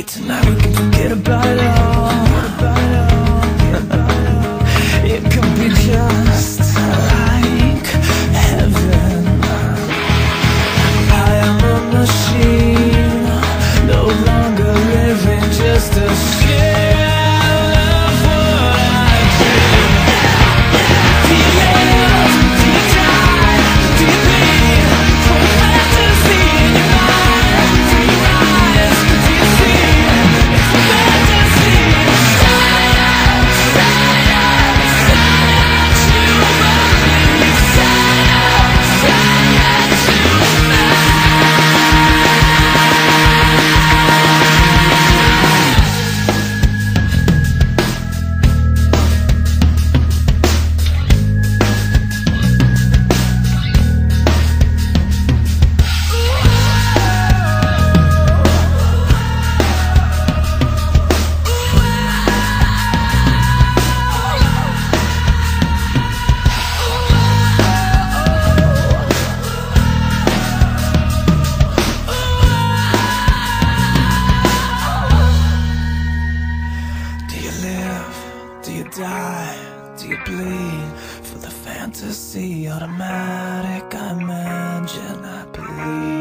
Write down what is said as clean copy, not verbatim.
Tonight we can forget about it all. It could be just like heaven. I am a machine, no longer living, just a shell of what I dream. Do you live? Do you die? Do you bleed for a fantasy in your mind? Do you rise? Do you see? It's a fantasy. Do you die? Do you bleed for the fantasy? Automatic, I imagine, I believe.